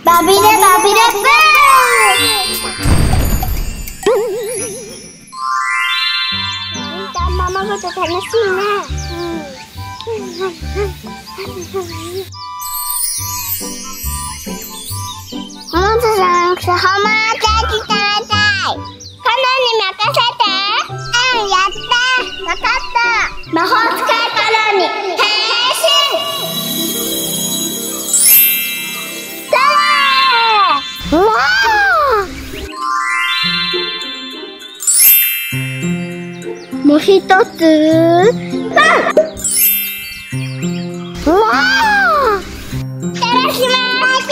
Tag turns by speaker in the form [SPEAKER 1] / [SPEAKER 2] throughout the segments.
[SPEAKER 1] バビレバビレブー。ままごと楽しいね。モンスさん、スハマーケーキ食べたい。カノンに任せて。やった。わかった。魔法使いカノンに変身。うわー。もう一つ。パン。うわー。いただきます。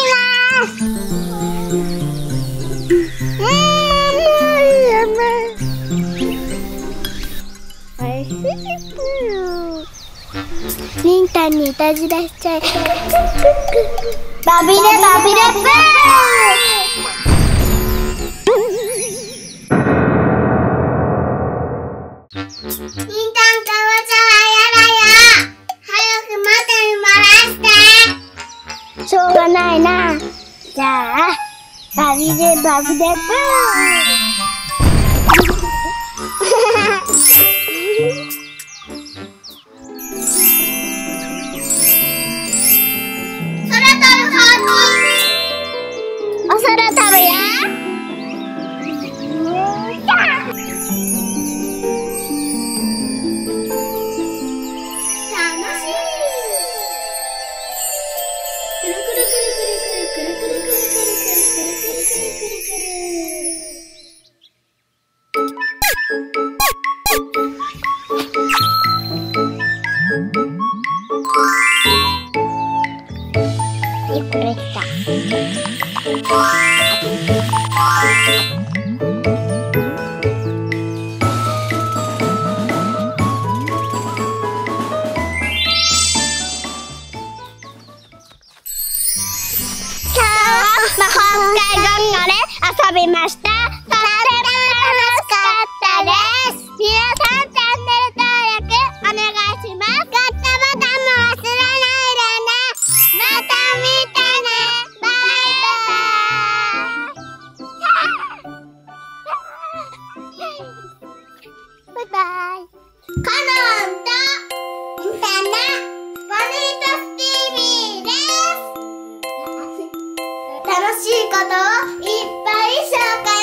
[SPEAKER 1] ミンタンにいたずらしちゃいそう。バビレバビレブー。ミンタンかぼちゃはやだよ。早く元に戻して。しょうがないな。じゃあバビレバビレブー。お空食べや。楽しい。くるくるくるくるくるくるくるくるくるくるくるくるくるくるくるくるくる。これきた。魔法使いゴンゴで遊びました。とっても楽しかったです。皆さんチャンネル登録お願いします。グッドボタンも忘れないでね。また見てね。バイバイ。バイバイ。カノンとミンタナボニートスティービーです。楽しいことをいっぱい紹介